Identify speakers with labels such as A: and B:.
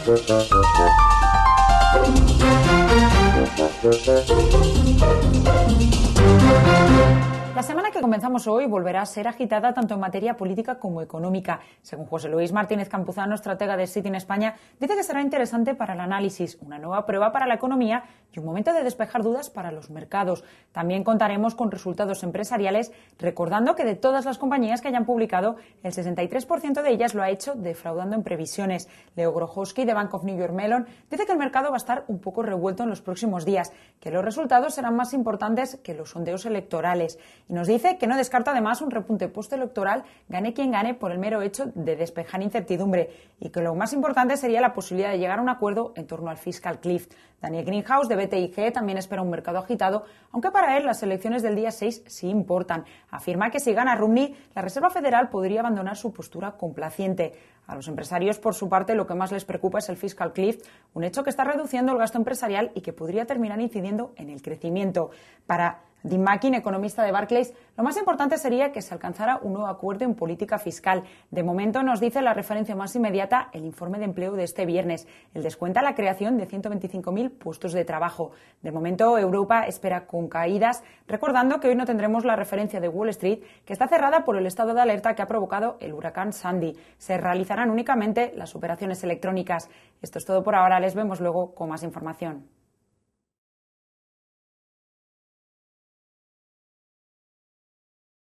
A: La semana que comenzamos hoy volverá a ser agitada tanto en materia política como económica. Según José Luis Martínez Campuzano, estratega de Citi en España, dice que será interesante para el análisis, una nueva prueba para la economía y un momento de despejar dudas para los mercados. También contaremos con resultados empresariales, recordando que de todas las compañías que hayan publicado, el 63% de ellas lo ha hecho defraudando en previsiones. Leo Grochowski, de Bank of New York Mellon, dice que el mercado va a estar un poco revuelto en los próximos días, que los resultados serán más importantes que los sondeos electorales. Y nos dice que no descarta además un repunte postelectoral, gane quien gane, por el mero hecho de despejar incertidumbre, y que lo más importante sería la posibilidad de llegar a un acuerdo en torno al fiscal cliff. Daniel Greenhouse, de BTIG, también espera un mercado agitado, aunque para él las elecciones del día 6 sí importan. Afirma que si gana Romney, la Reserva Federal podría abandonar su postura complaciente. A los empresarios, por su parte, lo que más les preocupa es el fiscal cliff, un hecho que está reduciendo el gasto empresarial y que podría terminar incidiendo en el crecimiento. Para Dean Mackin, economista de Barclays, lo más importante sería que se alcanzara un nuevo acuerdo en política fiscal. De momento, nos dice la referencia más inmediata, el informe de empleo de este viernes. El descuenta la creación de 125.000 puestos de trabajo. De momento, Europa espera con caídas, recordando que hoy no tendremos la referencia de Wall Street, que está cerrada por el estado de alerta que ha provocado el huracán Sandy. Se realizarán únicamente las operaciones electrónicas. Esto es todo por ahora. Les vemos luego con más información.